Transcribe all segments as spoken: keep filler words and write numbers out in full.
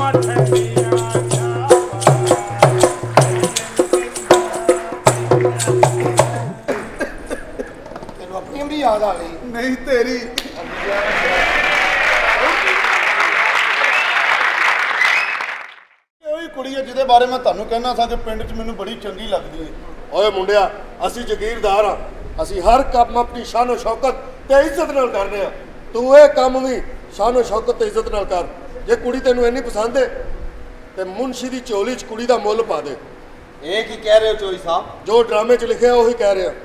भी याद आ गई नहीं तेरी कुड़ी है जिहदे बारे मैं तुहानू कहना था कि पिंड च मैनू बड़ी चंगी लगदी है। ओए मुंडिया असी जगीरदार हाँ, असी हर काम अपनी शानो शौकत ते इज्जत नाल करदे हां। तू ये काम भी शानो शौकत ते इज्जत नाल कर। जे कुड़ी तैनू इन्नी पसंद है ते मुंशी दी झोली च कुड़ी दा मुल पा दे। ये की कह रहे हो चोई साहब? जो ड्रामे च लिखिया वही कह रहे हैं।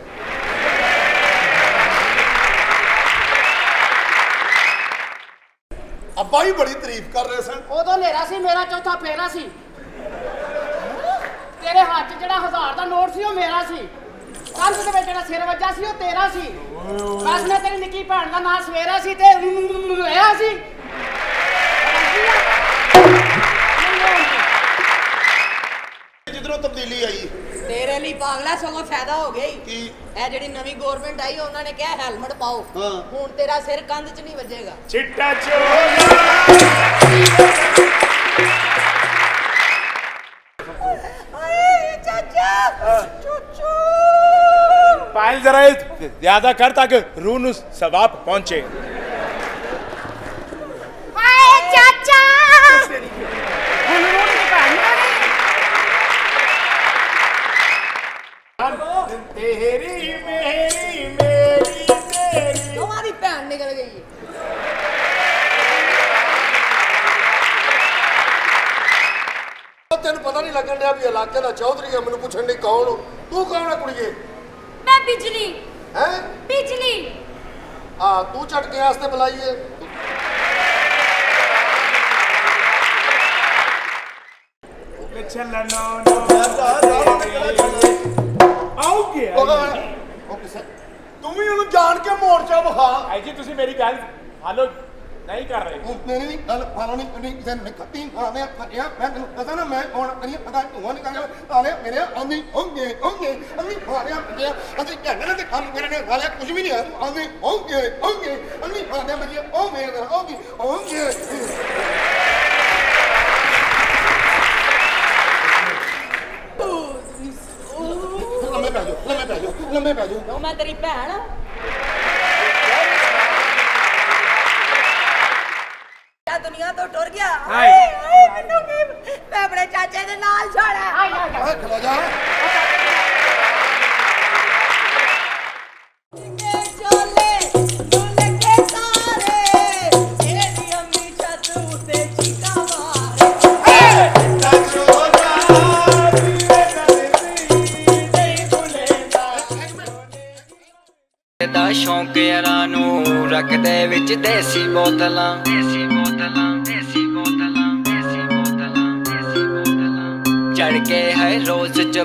अब्बा ही बड़ी तारीफ कर रहे सन। उदों नेरा सी, मेरा चौथा फेरा सी। तेरे हाथ च जिहड़ा हजार दा नोट सी वो मेरा सी। कंध दे विच जिहड़ा सिर वज्जा सी वो तेरा सी। बस मैं तेरी निक्की भैन दा नाम सवेरा सी ते होया सी। जिधरों तब्दीली आई तेरे लिए पागला सगों फायदा हो गया कि ए जेडी नवी गवर्नमेंट आई उन्होंने कहा हेलमेट पाओ। हाँ। हुण तेरा सिर कंध च नहीं वजेगा। चिट्टा चोर पायल जरा ज्यादा कर ताकि रूह नू सवाब पहुंचे। चाचा तेरी मेरी मेरी तेरी तुम्हारी भैन निकल गई है। तेन पता नहीं लगन दिया भी इलाके का चौधरी है। मैनू पूछण दी कौन हो? तू कौन है कुड़िए? मैं बिजली है बिजली हाँ तू झटके वास्ते बुलाई है। तुम ही उन्हें जान के मोर्चा विखा। आई जी तुसी मेरी गल फॉलो नहीं कर रहे। मेरी नहीं गल फॉलो नहीं करनी किसी ने खत्ती आने खत्तियां मैं तेन पता ना मैं कौन करिए पता तू नहीं कर आले मेरे आंधी होंगे होंगे अभी मारे बजे असि कहने ते काम करने वाले कुछ भी नहीं है। आंधी होंगे होंगे अभी मारे बजे ओ मेरे होंगे होंगे लम्बे पै जाओ लम्बे पै जाओ लम्बे पै जाओ। मैं तेरी भैन दुनिया तो टुर गया। मैं अपने चाचे के नाल छोड़ा। खलो जा शौक यारा नू रखदे विच देसी बोतलां देसी बोतलां देसी बोतलां देसी बोतलां देसी बोतलां चढ़ के है रोज